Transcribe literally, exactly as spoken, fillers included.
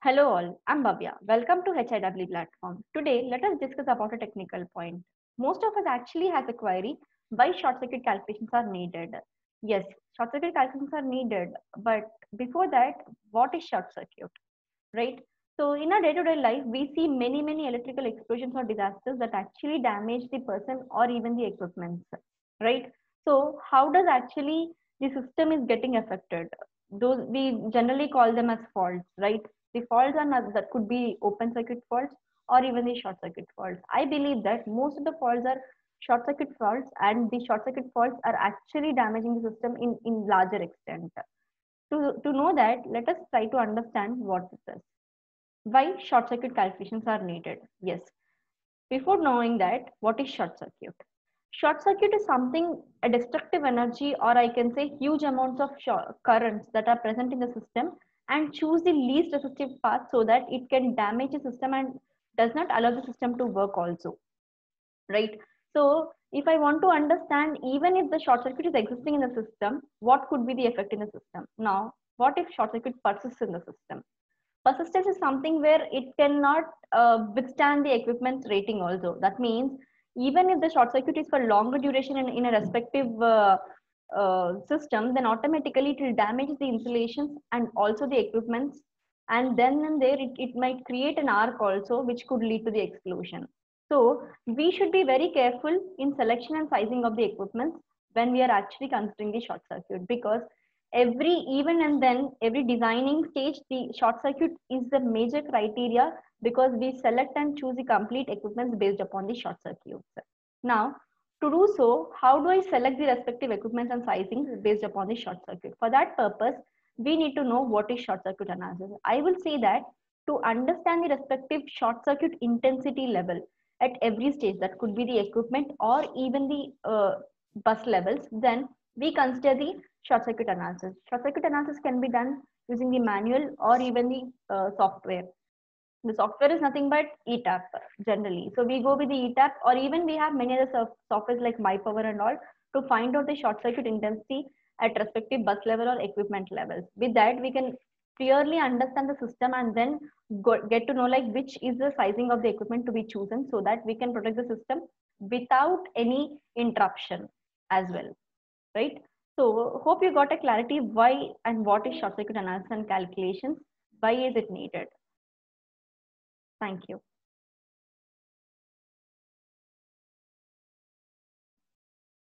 Hello all, I'm Bhavya. Welcome to H I W platform. Today, let us discuss about a technical point. Most of us actually has a query why short circuit calculations are needed. Yes, short circuit calculations are needed, but before that, what is short circuit, right? So in our day-to-day life, we see many, many electrical explosions or disasters that actually damage the person or even the equipment, right? So how does actually the system is getting affected? Those we generally call them as faults, right? The faults are not, that could be open circuit faults or even the short circuit faults. I believe that most of the faults are short circuit faults, and the short circuit faults are actually damaging the system in, in larger extent. To, to know that, let us try to understand what this is. Why short circuit calculations are needed? Yes. Before knowing that, what is short circuit? Short circuit is something, a destructive energy, or I can say huge amounts of short currents that are present in the system, and choose the least resistive path so that it can damage the system and does not allow the system to work also, right? So if I want to understand, even if the short circuit is existing in the system, what could be the effect in the system? Now, what if short circuit persists in the system? Persistence is something where it cannot uh, withstand the equipment's rating also. That means even if the short circuit is for longer duration in, in a respective uh, uh, system, then automatically it will damage the insulations and also the equipments, and then and there it, it might create an arc also, which could lead to the explosion. So we should be very careful in selection and sizing of the equipment when we are actually considering the short circuit, because every even and then every designing stage, the short circuit is the major criteria, because we select and choose the complete equipment based upon the short circuits. Now, to do so, how do I select the respective equipment and sizing based upon the short circuit? For that purpose, we need to know what is short circuit analysis. I will say that to understand the respective short circuit intensity level at every stage, that could be the equipment or even the uh, bus levels, then we consider the short circuit analysis. Short circuit analysis can be done using the manual or even the uh, software. The software is nothing but E TAP generally. So we go with the E TAP, or even we have many other softwares like MyPower and all to find out the short circuit intensity at respective bus level or equipment levels. With that, we can clearly understand the system and then go, get to know like which is the sizing of the equipment to be chosen, so that we can protect the system without any interruption as well, right? So hope you got a clarity why and what is short circuit analysis and calculations, why is it needed. Thank you.